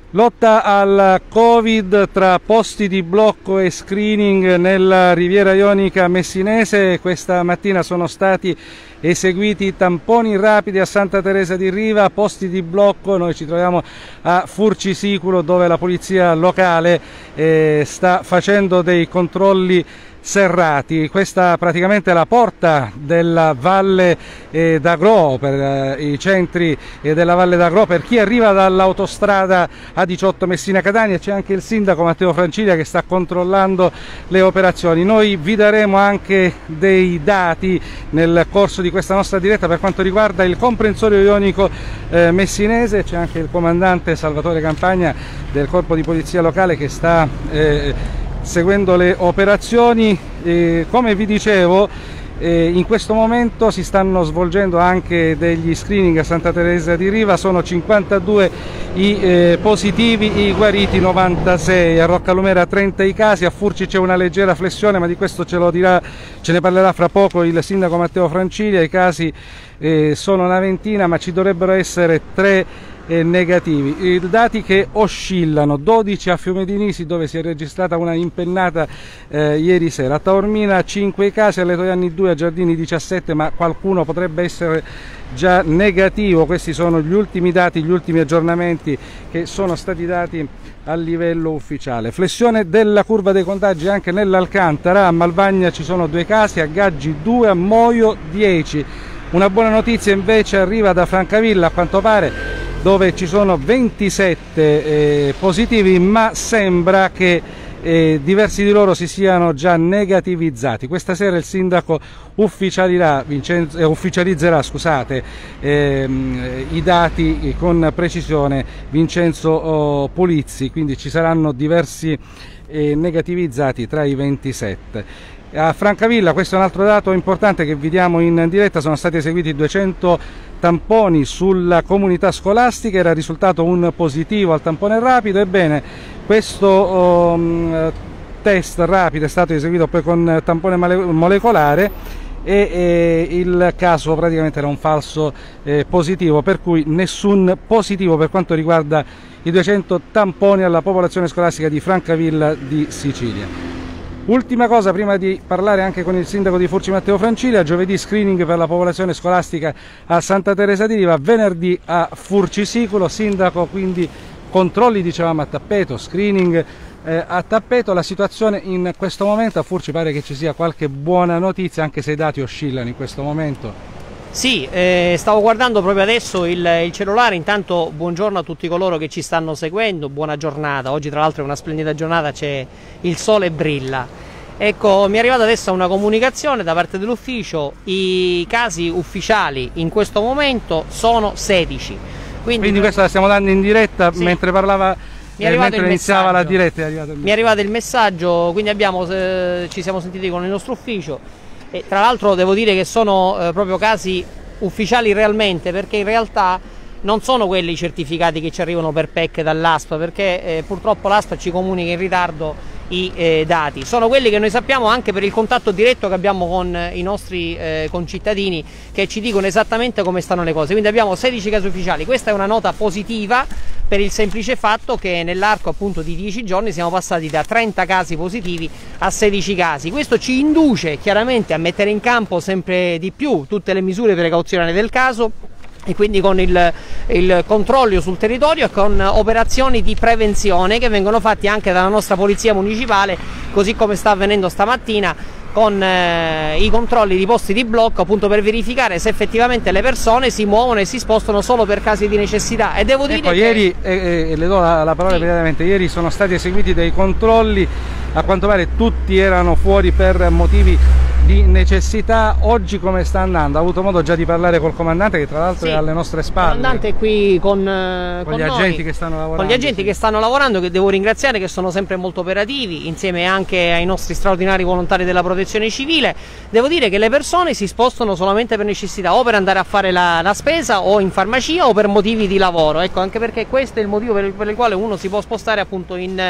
Lotta al Covid tra posti di blocco e screening nella Riviera Ionica messinese. Questa mattina sono stati eseguiti tamponi rapidi a Santa Teresa di Riva, posti di blocco. Noi ci troviamo a Furcisicolo, dove la polizia locale sta facendo dei controlli serrati. Questa praticamente è la porta della Valle d'Agro, per i centri della Valle d'Agro, per chi arriva dall'autostrada A18 Messina-Catania. C'è anche il sindaco Matteo Francilia che sta controllando le operazioni. Noi vi daremo anche dei dati nel corso di questa nostra diretta per quanto riguarda il comprensorio ionico messinese. C'è anche il comandante Salvatore Campagna del corpo di polizia locale che sta seguendo le operazioni. Come vi dicevo, in questo momento si stanno svolgendo anche degli screening a Santa Teresa di Riva. Sono 52 i positivi, i guariti 96, a Roccalumera 30 i casi, a Furci c'è una leggera flessione, ma di questo ce ne parlerà fra poco il sindaco Matteo Francilia. I casi sono una ventina, ma ci dovrebbero essere 3 negativi. I dati che oscillano: 12 a Fiumedinisi, dove si è registrata una impennata ieri sera; a Taormina 5 casi, a Letojanni 2, a Giardini 17, ma qualcuno potrebbe essere già negativo. Questi sono gli ultimi dati, gli ultimi aggiornamenti che sono stati dati a livello ufficiale. Flessione della curva dei contagi anche nell'Alcantara. A Malvagna ci sono 2 casi, a Gaggi 2, a Moio 10. Una buona notizia invece arriva da Francavilla, a quanto pare, dove ci sono 27 positivi, ma sembra che diversi di loro si siano già negativizzati. Questa sera il sindaco ufficializzerà i dati con precisione, Vincenzo Pulizzi, quindi ci saranno diversi negativizzati tra i 27. A Francavilla, questo è un altro dato importante che vi diamo in diretta: sono stati eseguiti 200 tamponi sulla comunità scolastica, era risultato un positivo al tampone rapido. Ebbene, questo test rapido è stato eseguito poi con tampone molecolare e il caso praticamente era un falso positivo, per cui nessun positivo per quanto riguarda i 200 tamponi alla popolazione scolastica di Francavilla di Sicilia. Ultima cosa, prima di parlare anche con il sindaco di Furci Matteo Francilia: giovedì screening per la popolazione scolastica a Santa Teresa di Riva, venerdì a Furcisicolo. Sindaco, quindi controlli dicevamo a tappeto, screening a tappeto. La situazione in questo momento a Furci pare che ci sia qualche buona notizia, anche se i dati oscillano in questo momento. Sì, stavo guardando proprio adesso il cellulare. Intanto buongiorno a tutti coloro che ci stanno seguendo, buona giornata. Oggi tra l'altro è una splendida giornata, c'è il sole brilla. Ecco, mi è arrivata adesso una comunicazione da parte dell'ufficio: i casi ufficiali in questo momento sono 16. Quindi questa la stiamo dando in diretta, sì. Mentre parlava, mentre iniziava la diretta mi è arrivato il messaggio, quindi ci siamo sentiti con il nostro ufficio. E tra l'altro devo dire che sono proprio casi ufficiali realmente, perché in realtà non sono quelli certificati che ci arrivano per PEC dall'ASP, perché purtroppo l'ASP ci comunica in ritardo i dati. Sono quelli che noi sappiamo anche per il contatto diretto che abbiamo con i nostri concittadini, che ci dicono esattamente come stanno le cose. Quindi abbiamo 16 casi ufficiali. Questa è una nota positiva, per il semplice fatto che nell'arco appunto di 10 giorni siamo passati da 30 casi positivi a 16 casi. Questo ci induce chiaramente a mettere in campo sempre di più tutte le misure precauzionali del caso, e quindi con il controllo sul territorio e con operazioni di prevenzione che vengono fatte anche dalla nostra polizia municipale, così come sta avvenendo stamattina con i controlli di posti di blocco, appunto per verificare se effettivamente le persone si muovono e si spostano solo per casi di necessità. E devo dire ieri, le do la parola immediatamente, ieri sono stati eseguiti dei controlli, a quanto pare tutti erano fuori per motivi di necessità. Oggi come sta andando? Ha avuto modo già di parlare col comandante, che tra l'altro è alle nostre spalle? Il comandante è qui con gli agenti che stanno lavorando. Con gli agenti che stanno lavorando, che devo ringraziare, che sono sempre molto operativi, insieme anche ai nostri straordinari volontari della protezione civile. Devo dire che le persone si spostano solamente per necessità, o per andare a fare la spesa o in farmacia, o per motivi di lavoro. Ecco, anche perché questo è il motivo per il quale uno si può spostare appunto in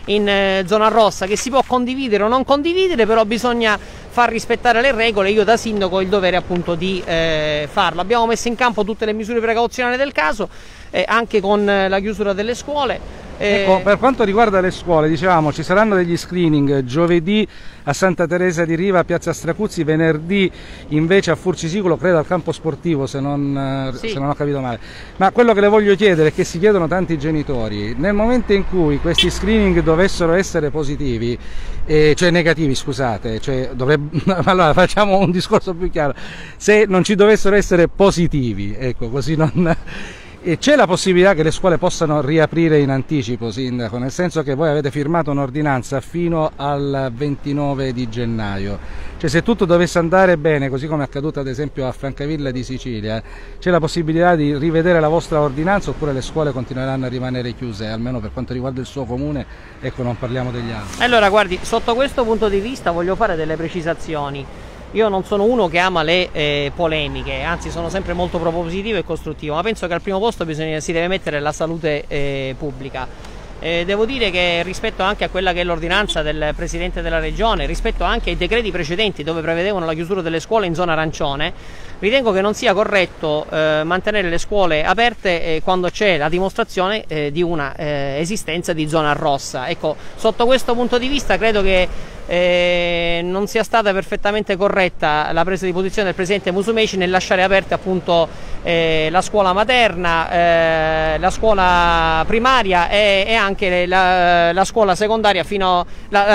in zona rossa, che si può condividere o non condividere, però bisogna far rispettare le regole. Io da sindaco ho il dovere appunto di farlo. Abbiamo messo in campo tutte le misure precauzionali del caso, anche con la chiusura delle scuole. Ecco, per quanto riguarda le scuole, dicevamo ci saranno degli screening giovedì a Santa Teresa di Riva, a Piazza Stracuzzi, venerdì invece a Furcisicolo, credo al campo sportivo se non ho capito male. Ma quello che le voglio chiedere è che si chiedono tanti genitori, nel momento in cui questi screening dovessero essere positivi, cioè negativi scusate, allora facciamo un discorso più chiaro, se non ci dovessero essere positivi, ecco, così non... E c'è la possibilità che le scuole possano riaprire in anticipo, sindaco, nel senso che voi avete firmato un'ordinanza fino al 29 di gennaio, cioè se tutto dovesse andare bene, così come è accaduto ad esempio a Francavilla di Sicilia, c'è la possibilità di rivedere la vostra ordinanza oppure le scuole continueranno a rimanere chiuse, almeno per quanto riguarda il suo comune, ecco, non parliamo degli altri. Allora guardi, sotto questo punto di vista voglio fare delle precisazioni. Io non sono uno che ama le polemiche, anzi sono sempre molto propositivo e costruttivo, ma penso che al primo posto si deve mettere la salute pubblica. Devo dire che rispetto anche a quella che è l'ordinanza del Presidente della Regione, rispetto anche ai decreti precedenti dove prevedevano la chiusura delle scuole in zona arancione, ritengo che non sia corretto mantenere le scuole aperte quando c'è la dimostrazione di una esistenza di zona rossa. Ecco, sotto questo punto di vista credo che non sia stata perfettamente corretta la presa di posizione del Presidente Musumeci nel lasciare aperte appunto la scuola materna, la scuola primaria e anche la scuola secondaria fino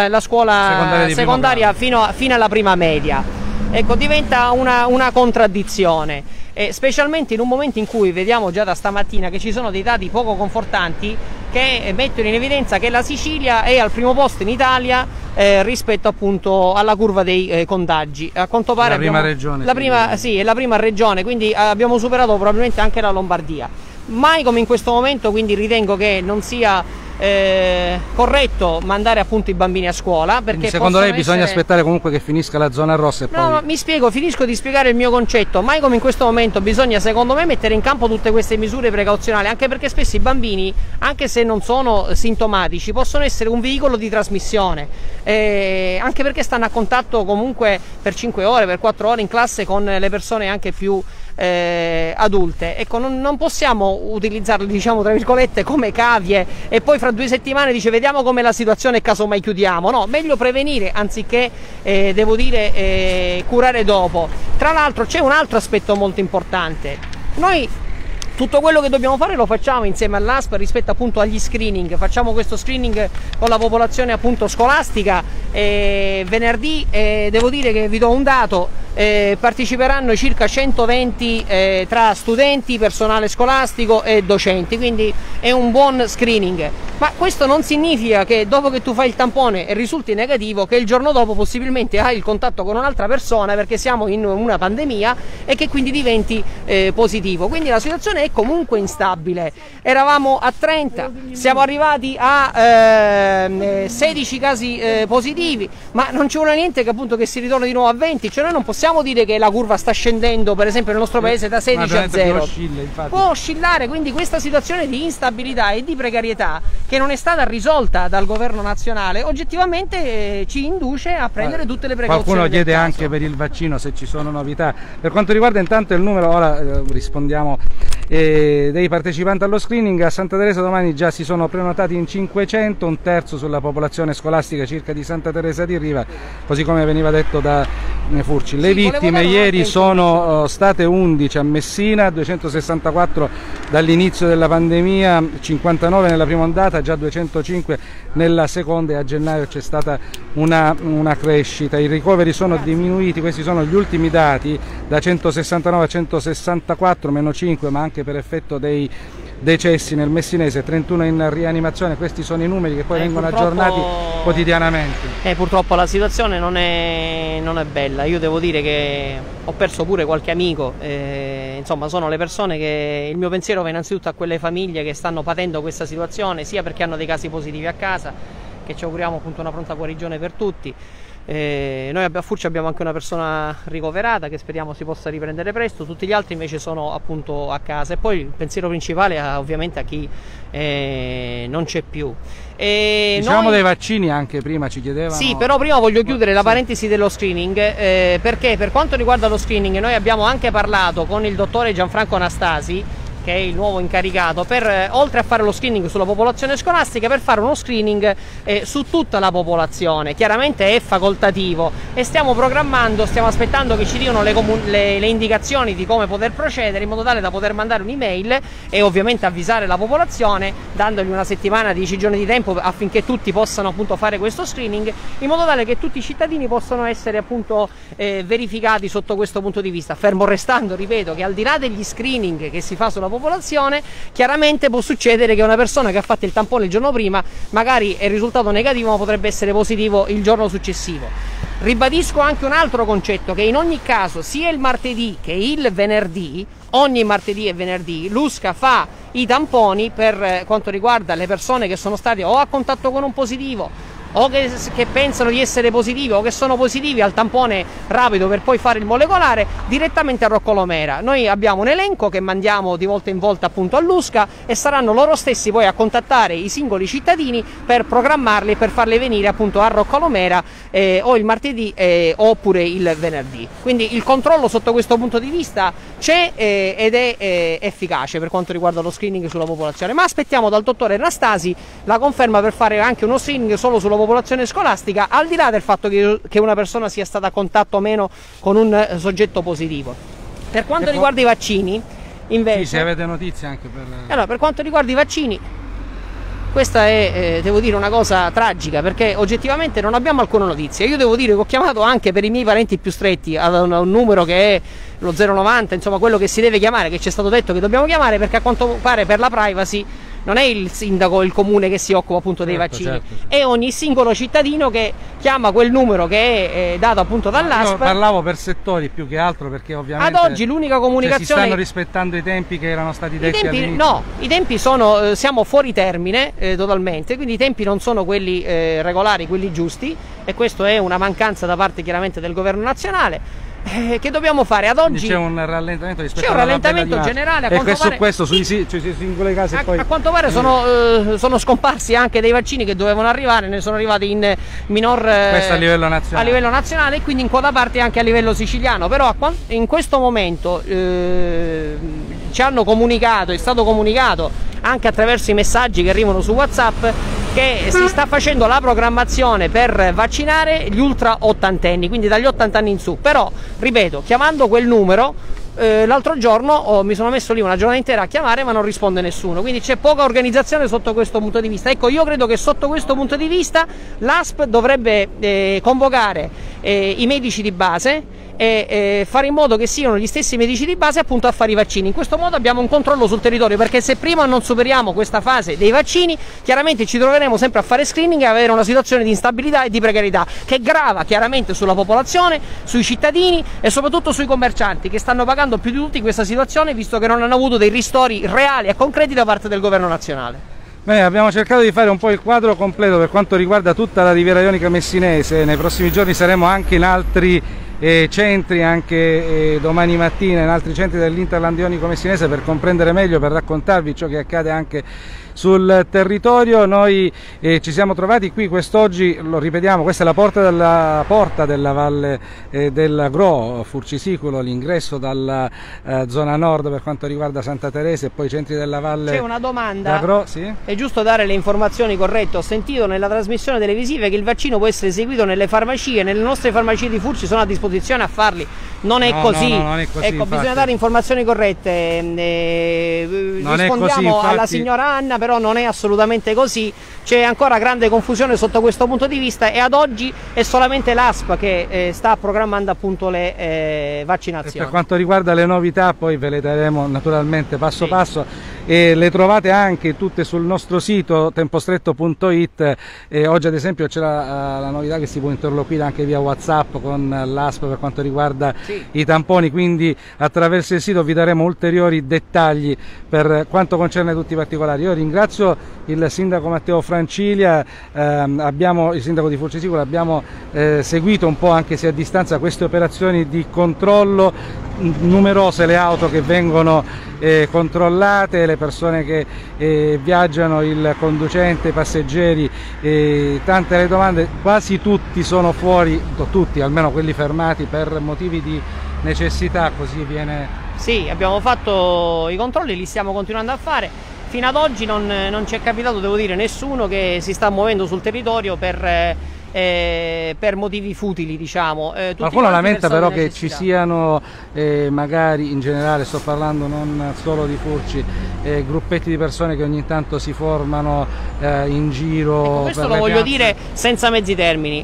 alla prima media. Ecco, diventa una contraddizione, specialmente in un momento in cui vediamo già da stamattina che ci sono dei dati poco confortanti che mettono in evidenza che la Sicilia è al primo posto in Italia rispetto appunto alla curva dei contagi. A quanto pare è la prima regione, quindi abbiamo superato probabilmente anche la Lombardia. Mai come in questo momento, quindi ritengo che non sia corretto mandare appunto i bambini a scuola, perché secondo lei bisogna aspettare comunque che finisca la zona rossa e poi... No, mi spiego, finisco di spiegare il mio concetto. Mai come in questo momento bisogna, secondo me, mettere in campo tutte queste misure precauzionali, anche perché spesso i bambini, anche se non sono sintomatici, possono essere un veicolo di trasmissione, anche perché stanno a contatto comunque per 5 ore, per 4 ore in classe con le persone anche più adulte. Ecco, non possiamo utilizzarle, diciamo tra virgolette, come cavie e poi fra 2 settimane dice vediamo come la situazione e casomai chiudiamo. No, meglio prevenire anziché devo dire curare dopo. Tra l'altro c'è un altro aspetto molto importante: noi tutto quello che dobbiamo fare lo facciamo insieme all'ASP rispetto appunto agli screening. Facciamo questo screening con la popolazione appunto scolastica. Venerdì devo dire che vi do un dato: parteciperanno circa 120 tra studenti, personale scolastico e docenti, quindi è un buon screening. Ma questo non significa che dopo che tu fai il tampone e risulti negativo, che il giorno dopo possibilmente hai il contatto con un'altra persona, perché siamo in una pandemia, e che quindi diventi positivo. Quindi la situazione è comunque instabile. Eravamo a 30, siamo arrivati a 16 casi positivi, ma non ci vuole niente che appunto che si ritorni di nuovo a 20. Cioè noi non possiamo dire che la curva sta scendendo, per esempio nel nostro paese, da 16 a 0. Può oscillare, quindi questa situazione di instabilità e di precarietà che non è stata risolta dal governo nazionale oggettivamente ci induce a prendere tutte le precauzioni. Qualcuno chiede anche per il vaccino se ci sono novità. Per quanto riguarda intanto il numero, ora rispondiamo, dei partecipanti allo screening, a Santa Teresa domani già si sono prenotati in 500, un terzo sulla popolazione scolastica circa di Santa Teresa di Riva, così come veniva detto da Furci. Le vittime ieri sono state 11 a Messina, 264 dall'inizio della pandemia, 59 nella prima ondata, già 205 nella seconda, e a gennaio c'è stata una crescita. I ricoveri sono diminuiti, questi sono gli ultimi dati, da 169 a 164, meno 5, ma anche per effetto dei decessi nel Messinese, 31 in rianimazione. Questi sono i numeri che poi vengono aggiornati quotidianamente. Purtroppo la situazione non è bella. Io devo dire che ho perso pure qualche amico, insomma sono le persone che il mio pensiero va innanzitutto a quelle famiglie che stanno patendo questa situazione, sia perché hanno dei casi positivi a casa, che ci auguriamo appunto una pronta guarigione per tutti, Noi a Furci abbiamo anche una persona ricoverata che speriamo si possa riprendere presto, tutti gli altri invece sono appunto a casa, e poi il pensiero principale è ovviamente a chi non c'è più. Diciamo dei vaccini, anche prima ci chiedevano. Sì, però prima voglio chiudere la parentesi dello screening, perché per quanto riguarda lo screening noi abbiamo anche parlato con il dottore Gianfranco Anastasi, che è il nuovo incaricato, per oltre a fare lo screening sulla popolazione scolastica, per fare uno screening su tutta la popolazione. Chiaramente è facoltativo e stiamo aspettando che ci diano le indicazioni di come poter procedere, in modo tale da poter mandare un'email e ovviamente avvisare la popolazione, dandogli una settimana, 10 giorni di tempo affinché tutti possano appunto fare questo screening, in modo tale che tutti i cittadini possano essere appunto verificati sotto questo punto di vista, fermo restando, ripeto, che al di là degli screening che si fa sulla popolazione, chiaramente può succedere che una persona che ha fatto il tampone il giorno prima magari è risultato negativo, ma potrebbe essere positivo il giorno successivo. Ribadisco anche un altro concetto, che in ogni caso, sia il martedì che il venerdì, ogni martedì e venerdì l'USCA fa i tamponi per quanto riguarda le persone che sono state o a contatto con un positivo, o che pensano di essere positivi, o che sono positivi al tampone rapido per poi fare il molecolare, direttamente a Roccolomera. Noi abbiamo un elenco che mandiamo di volta in volta appunto all'USCA, e saranno loro stessi poi a contattare i singoli cittadini per programmarli e per farli venire appunto a Roccolomera o il martedì oppure il venerdì. Quindi il controllo sotto questo punto di vista c'è ed è efficace per quanto riguarda lo screening sulla popolazione, ma aspettiamo dal dottore Anastasi la conferma per fare anche uno screening solo sulla popolazione scolastica, al di là del fatto che una persona sia stata a contatto o meno con un soggetto positivo. Per quanto riguarda i vaccini, invece, sì, se avete notizie anche per quanto riguarda i vaccini, questa è, devo dire, una cosa tragica, perché oggettivamente non abbiamo alcuna notizia. Io devo dire che ho chiamato anche per i miei parenti più stretti ad un numero che è lo 090, insomma quello che si deve chiamare, che ci è stato detto che dobbiamo chiamare, perché a quanto pare per la privacy non è il sindaco, il comune che si occupa appunto dei vaccini, certo. È ogni singolo cittadino che chiama quel numero che è dato appunto dall'ASP. Io parlavo per settori più che altro, perché ovviamente ad oggi l'unica comunicazione, si stanno rispettando i tempi che erano stati detti all'inizio. No, i tempi sono, siamo fuori termine totalmente, quindi i tempi non sono quelli regolari, quelli giusti, e questo è una mancanza da parte chiaramente del governo nazionale. Che dobbiamo fare ad oggi? C'è un rallentamento rispetto c'è un rallentamento generale, e su questo sui singole casi a quanto pare sono scomparsi anche dei vaccini che dovevano arrivare, ne sono arrivati in minor questo a livello nazionale e quindi in quota parte anche a livello siciliano, però in questo momento ci hanno comunicato, è stato comunicato anche attraverso i messaggi che arrivano su WhatsApp, che si sta facendo la programmazione per vaccinare gli ultra ottantenni, quindi dagli 80 anni in su. Però, ripeto, chiamando quel numero, l'altro giorno mi sono messo lì una giornata intera a chiamare, ma non risponde nessuno, quindi c'è poca organizzazione sotto questo punto di vista. Ecco, io credo che sotto questo punto di vista l'ASP dovrebbe convocare i medici di base e fare in modo che siano gli stessi medici di base appunto a fare i vaccini. In questo modo abbiamo un controllo sul territorio, perché se prima non superiamo questa fase dei vaccini, chiaramente ci troveremo sempre a fare screening e avere una situazione di instabilità e di precarietà che grava chiaramente sulla popolazione, sui cittadini e soprattutto sui commercianti, che stanno pagando più di tutti in questa situazione, visto che non hanno avuto dei ristori reali e concreti da parte del governo nazionale. Bene, abbiamo cercato di fare un po' il quadro completo per quanto riguarda tutta la Riviera Ionica messinese. Nei prossimi giorni saremo anche in altri centri, anche domani mattina in altri centri dell'Interland Ionico messinese, per comprendere meglio, per raccontarvi ciò che accade anche sul territorio. Noi ci siamo trovati qui quest'oggi, lo ripetiamo, questa è la porta della Valle del Gro, Furcisiculo, l'ingresso dalla zona nord per quanto riguarda Santa Teresa e poi i centri della Valle. C'è una domanda, Gro, sì? È giusto dare le informazioni corrette? Ho sentito nella trasmissione televisiva che il vaccino può essere eseguito nelle farmacie, nelle nostre farmacie di Furci sono a disposizione a farli. Non è così. No, non è così, ecco, infatti. Bisogna dare informazioni corrette. Rispondiamo alla signora Anna, però non è assolutamente così. C'è ancora grande confusione sotto questo punto di vista, e ad oggi è solamente l'ASP che sta programmando appunto le vaccinazioni. E per quanto riguarda le novità, poi ve le daremo naturalmente passo passo, e le trovate anche tutte sul nostro sito tempostretto.it. Oggi ad esempio c'è la novità che si può interloquire anche via WhatsApp con l'ASP per quanto riguarda i tamponi, quindi attraverso il sito vi daremo ulteriori dettagli per quanto concerne tutti i particolari. Io ringrazio il sindaco Matteo Francilia, il sindaco di Furcisicolo, abbiamo seguito un po', anche se a distanza, queste operazioni di controllo. Numerose le auto che vengono controllate, le persone che viaggiano, il conducente, i passeggeri, tante le domande. Quasi tutti sono fuori, tutti, almeno quelli fermati per motivi di necessità, così viene. Sì, abbiamo fatto i controlli, li stiamo continuando a fare. Fino ad oggi non ci è capitato, devo dire, nessuno che si sta muovendo sul territorio per motivi futili, diciamo. Qualcuno lamenta però che ci siano, magari in generale, sto parlando non solo di Furci, gruppetti di persone che ogni tanto si formano in giro. Ecco, questo lo voglio dire senza mezzi termini.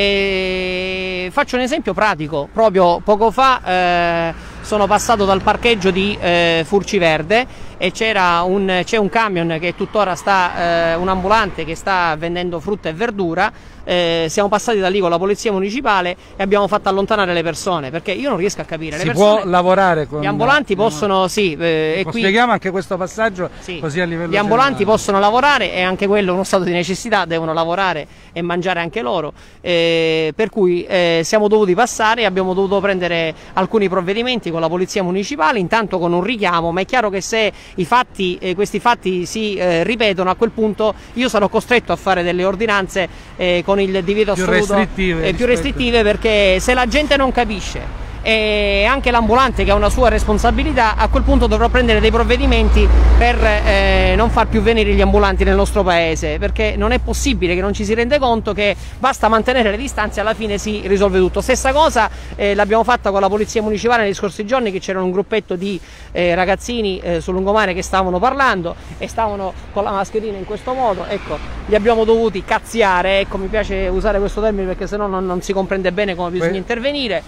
Faccio un esempio pratico. Proprio poco fa sono passato dal parcheggio di Furci Verde e c'è un camion che tuttora un ambulante che sta vendendo frutta e verdura. Siamo passati da lì con la polizia municipale e abbiamo fatto allontanare le persone, perché io non riesco a capire. Si può lavorare con gli ambulanti possono, sì, e qui spieghiamo anche questo passaggio, sì, così a livello gli ambulanti possono lavorare, e anche quello è uno stato di necessità, devono lavorare e mangiare anche loro, per cui siamo dovuti passare e abbiamo dovuto prendere alcuni provvedimenti con la polizia municipale, intanto con un richiamo, ma è chiaro che se questi fatti si ripetono, a quel punto io sarò costretto a fare delle ordinanze con il divieto assoluto più restrittive, perché se la gente non capisce e anche l'ambulante, che ha una sua responsabilità, a quel punto dovrò prendere dei provvedimenti per non far più venire gli ambulanti nel nostro paese, perché non è possibile che non ci si rende conto che basta mantenere le distanze e alla fine si risolve tutto. Stessa cosa l'abbiamo fatta con la polizia municipale negli scorsi giorni, che c'era un gruppetto di ragazzini sul lungomare che stavano parlando e stavano con la mascherina in questo modo. Ecco, li abbiamo dovuti cazziare, ecco, mi piace usare questo termine perché sennò non si comprende bene come bisogna intervenire.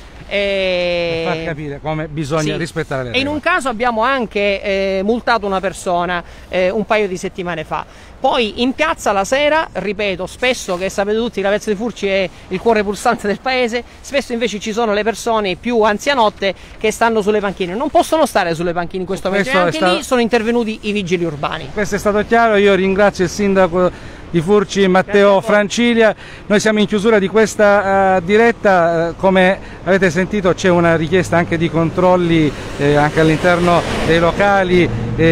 Per far capire come bisogna rispettare le regole. E in un caso abbiamo anche multato una persona un paio di settimane fa. Poi in piazza la sera, ripeto, spesso, che sapete tutti, la Piazza dei Furci è il cuore pulsante del paese, spesso invece ci sono le persone più anzianotte che stanno sulle panchine. Non possono stare sulle panchine in questo momento, anche lì sono intervenuti i vigili urbani. Questo è stato chiaro, io ringrazio il sindaco di Furci Matteo Francilia. Noi siamo in chiusura di questa diretta, come avete sentito c'è una richiesta anche di controlli anche all'interno dei locali,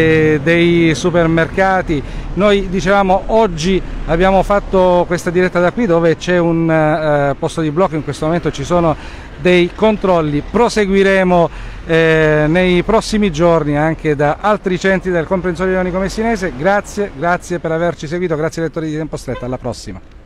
dei supermercati. Noi dicevamo oggi abbiamo fatto questa diretta da qui dove c'è un posto di blocco, in questo momento ci sono dei controlli, proseguiremo nei prossimi giorni anche da altri centri del comprensorio ionico messinese. Grazie per averci seguito, grazie lettori di Tempo Stretto, alla prossima.